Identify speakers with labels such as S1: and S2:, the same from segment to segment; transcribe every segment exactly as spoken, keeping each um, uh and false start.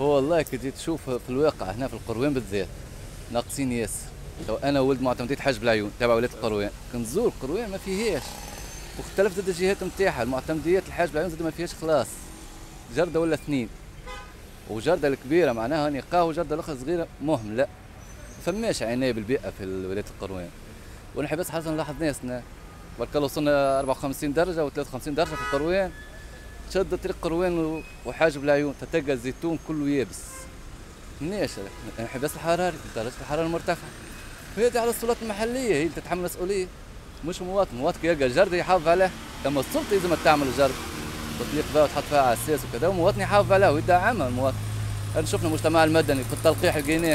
S1: هو والله كي تجي تشوف في الواقع هنا في القروان بالذات ناقصين ياسر. تو انا ولد معتمدية حاج العيون تابع ولايه القروان، كنزور القروان ما فيهاش، واختلفت زاد الجهات نتاعها. المعتمديات الحاج العيون زاد ما فيهاش خلاص جرده ولا اثنين، وجرده الكبيره معناها نقاه، وجرده الاخرى صغيره مهم لا فماش عنايه بالبيئه في ولايه القروان. ونحب بس حاجه نلاحظ ناسنا برك وصلنا أربعة وخمسين درجه و ثلاثة وخمسين درجه في القروان، تشد طريق قروان وحاجب العيون تلقى الزيتون كله يابس. مناش انحباس الحراري، درجه الحراره مرتفعه، وهذه على السلطات المحليه هي اللي تتحمل المسؤوليه مش مواطن. المواطن يلقى جرده يحافظ عليه، لما السلطه لازم تعمل الجرده تطليق بها وتحط فيها على الساس وكذا، والمواطن يحافظ عليها ويدعمها المواطن. انا شفنا المجتمع المدني في التلقيح لقيناه،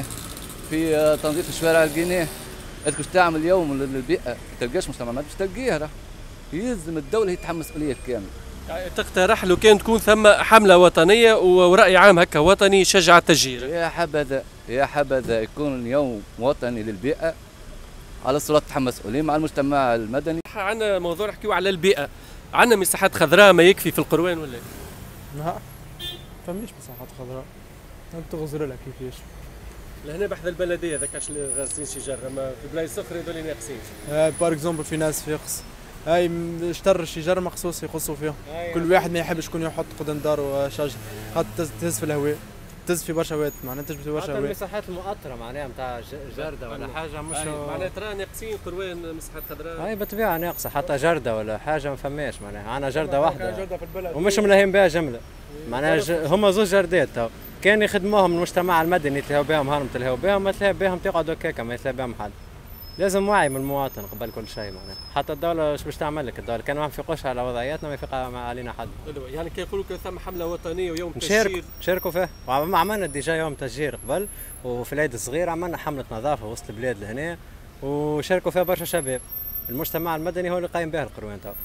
S1: في تنظيف الشوارع لقيناه. اذكر تعمل اليوم للبيئه ما تلقاش مجتمع مدني، مش تلقيها راه يلزم الدوله هي تتحمل المسؤوليه الكامله.
S2: يعني تقترح لو كان تكون ثم حمله وطنيه ورأي عام هكا وطني يشجع التشجير؟
S1: يا حبذا يا حبذا يكون يوم وطني للبيئه على السلطات تتحمل المسؤوليه مع المجتمع المدني.
S2: عندنا موضوع نحكيو على البيئه، عندنا مساحات خضراء ما يكفي في القروان ولا؟
S3: لا فماش مساحات خضراء، تغزر لها كيفاش.
S2: لهنا بحذا البلديه ذاك عش غاسلين شجر، اما في بلايص اخرى هذول ناقصين.
S3: آه بار اكزومبل في ناس في يقص هاي اشتر الشجر مخصوص يقصوا فيهم. أيوة. كل واحد ما يحبش يكون يحط قدام داره شجر، خاطر تهز في الهواء، تهز في برشا هواء، معناتها تجبد في برشا هواء.
S4: حتى المساحات المؤطره معناها نتاع جرده ولا حاجه مش
S2: أيوة. معناها ترى ناقصين قروان مساحات خضراء.
S4: هاي بالطبيعه ناقصه، حتى جرده ولا حاجه ما فماش معناها، عندنا جرده واحده ومش ملهين بها جمله معناها ج... هما زوج جردات تو كان يخدموهم المجتمع المدني يتلهوا بهم هرم تلهوا بهم، ما تلهوا بهم تقعدوا هكاكا ما يتلهى بهم حد. لازم وعي من المواطن قبل كل شيء معناها، حتى الدولة ايش باش تعمل لك؟ الدولة كان ما يفيقوش على وضعياتنا ما يفيق علينا حد.
S2: يعني كي يقولوا كان ثم حملة وطنية ويوم
S4: نشارك
S2: تشجير
S4: نشاركوا فيه، وعملنا ديجا يوم تشجير قبل، وفي العيد الصغير عملنا حملة نظافة وسط البلاد لهنا، وشاركوا فيها برشا شباب. المجتمع المدني هو اللي قايم به القروان تو.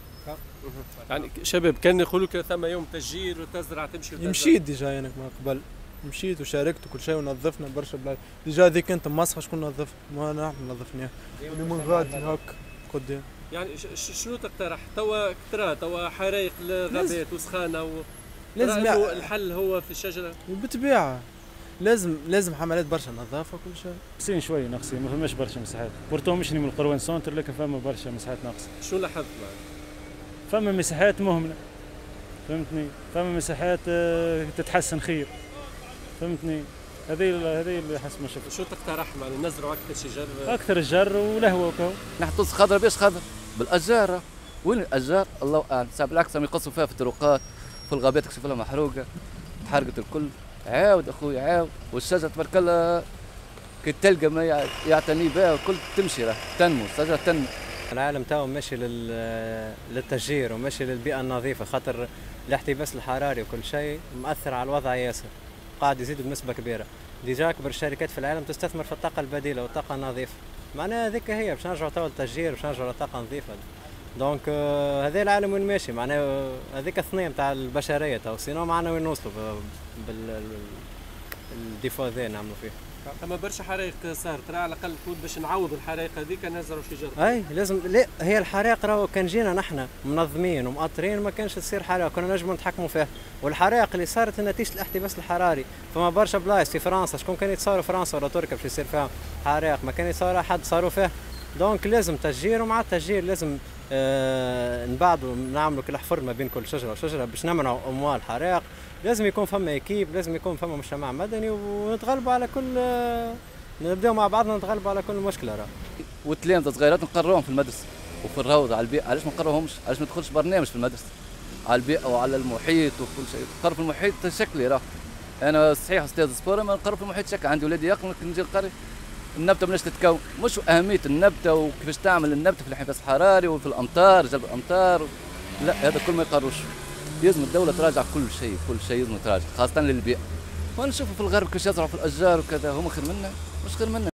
S2: يعني شباب كان يقولوا كان ثم يوم تشجير وتزرع تمشي وتزرع.
S3: مشيت ديجا انا من قبل، مشيت وشاركت وكل شيء ونظفنا برشا بلاد. ديجا ذيك انت مسخه شكون نظف؟ ما نحن نظفناها اللي من غادي هاك قدام.
S2: يعني شنو تقترح؟ توا كثرة توا حرايق الغابات وسخانه و لازم الحل هو في الشجره؟
S3: بالطبيعه لازم لازم حملات برشا نظافه وكل شيء.
S5: ناقصين شوي ناقصين، ما فماش برشا مساحات، بورتو مشني من القروان سونتر لكن فما برشا مساحات ناقصه.
S2: شنو لاحظت معك؟
S5: فما مساحات مهمله فهمتني، فما مساحات تتحسن خير فهمتني، هذه هذه اللي حسب ما شفت.
S2: شو تقترح معنا نزرعوا اكثر شجر؟
S5: اكثر الجر ولهوه وكو.
S1: نحطوا خضره باش خضر بالاشجار، وين الاشجار؟ الله اعلم، ساعات بالعكس هم يقصوا فيها في الطرقات في الغابات تكشف لها محروقه تحرقت الكل. عاود اخوي عاود، والشجره تبارك الله كي تلقى ما يعتني بها الكل تمشي راه تنمو، الشجره تنمو.
S4: العالم تو ماشي للتشجير وماشي للبيئه النظيفه، خاطر الاحتباس الحراري وكل شيء مؤثر على الوضع ياسر، قاعد يزيد بنسبه كبيره. ديجا اكبر الشركات في العالم تستثمر في الطاقه البديله والطاقه النظيفه، معناها هذيك هي باش نرجعوا تو للتشجير، باش نرجعوا لطاقه نظيفه. دونك آه هذا العالم وين ماشي معناها، هذيك الثنيه نتاع البشريه تو، سينو معنا وين نوصلوا بالديفو هذا نعملوا فيه.
S2: اما برشا حرائق صارت، ترى على الاقل تكون باش نعوضوا الحرائق هذيك نزرعوا شجر.
S4: اي لازم، لا هي الحرائق راهو كان جينا نحن منظمين ومؤطرين ما كانش تصير حرائق، كنا نجموا نتحكموا فيها. والحرائق اللي صارت نتيجه الاحتباس الحراري، فما برشا بلايص في فرنسا شكون كان يتصوروا فرنسا ولا تركيا باش يصير فيها حرائق، ما كان يتصور حد صاروا فيها. دونك لازم تشجير، ومع التشجير لازم آه نبعدوا نعملوا كل حفر ما بين كل شجره وشجره باش نمنعوا اموال حرائق. لازم يكون فما اكيب، لازم يكون فما مجتمع مدني، ونتغلبوا على كل آه نبداو مع بعضنا نتغلبوا على كل مشكله راه.
S1: والتلامذه صغيرات نقرروهم في المدرسه وفي الروضه على البيئه، علاش ما نقرروهمش؟ علاش ما تدخلش برنامج في المدرسه على البيئه وعلى المحيط وكل شيء؟ نقرر في المحيط شكلي راه انا صحيح استاذ سبور، ما نقرر في المحيط شكل. عندي ولادي يقروا نجي نقري النبته مناش تتكون، مش اهميه النبته وكيفاش تعمل النبته في الانحباس الحراري وفي الامطار جلب الامطار، لا هذا كل ما يقروش. لازم الدوله تراجع كل شيء، كل شيء لازم تراجع خاصه للبيئه. ونشوفوا في الغرب كيفاش يزرعوا في الاشجار وكذا، هم خير منا؟ مش خير منا.